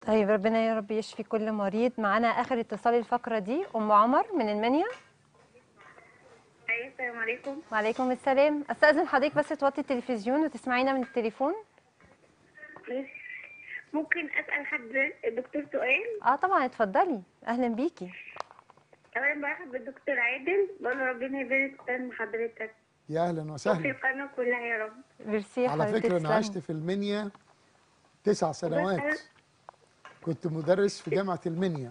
طيب ربنا يا رب يشفي كل مريض. معانا اخر اتصال الفقره دي ام عمر من المنيا. ايوه، السلام عليكم. وعليكم السلام. استاذن حضرتك بس توطي التلفزيون وتسمعينا من التليفون. ممكن اسال الدكتور سؤال؟ اه طبعا اتفضلي، اهلا بيكي. اولا برحب بالدكتور عادل، بقول له ربنا يبارك في حضرتك يا اهلا وفي وسهلا. القناه كلها يا رب. ميرسي يا على حبيبتي، فكرة أنا تسلمي. عشت في المنيا 9 سنوات. وبسال كنت مدرس في جامعة المنيا.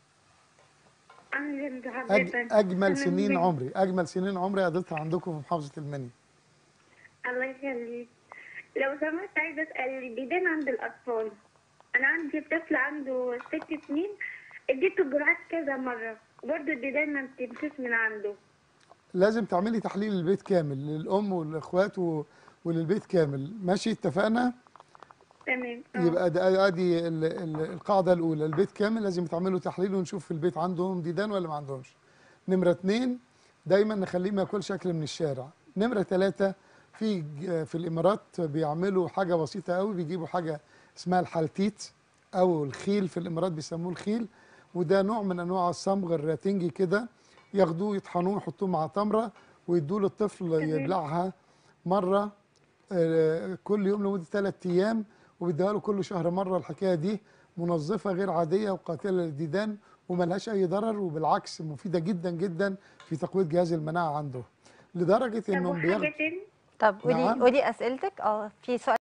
عن حضرتك. أجمل انا سنين من عمري، أجمل سنين عمري قضيتها عندكم في محافظة المنيا. الله يخليك. لو سمحت عايزه اسال الديدان عند الاطفال. انا عندي طفل عنده 6 سنين، اديته جرعات كذا مره وبرضه الديدان ما بتمشيش من عنده. لازم تعملي تحليل البيت كامل للأم والإخوات وللبيت كامل، ماشي اتفقنا؟ تمام. يبقى ده ادي القاعدة الأولى، البيت كامل لازم يتعمل له تحليل ونشوف في البيت عندهم ديدان ولا ما عندهمش. نمرة 2 دايما نخليه ما ياكلش أكل من الشارع. نمرة 3 في الإمارات بيعملوا حاجة بسيطة قوي، بيجيبوا حاجة اسمها الحلتيت أو الخيل، في الإمارات بيسموه الخيل، وده نوع من أنواع الصمغ الراتنجي كده، ياخدوه يطحنوه يحطوه مع تمرة ويدوه للطفل تمام. يبلعها مرة كل يوم لمدة 3 أيام، وبيديها له كل شهر مرة. الحكاية دي منظفة غير عادية وقاتلة للديدان وملهاش أي ضرر، وبالعكس مفيدة جدا جدا في تقوية جهاز المناعة عنده، لدرجة طب إنهم وحاجه بياخدوا. تاني؟ طب قولي نعم. اسئلتك. في سؤال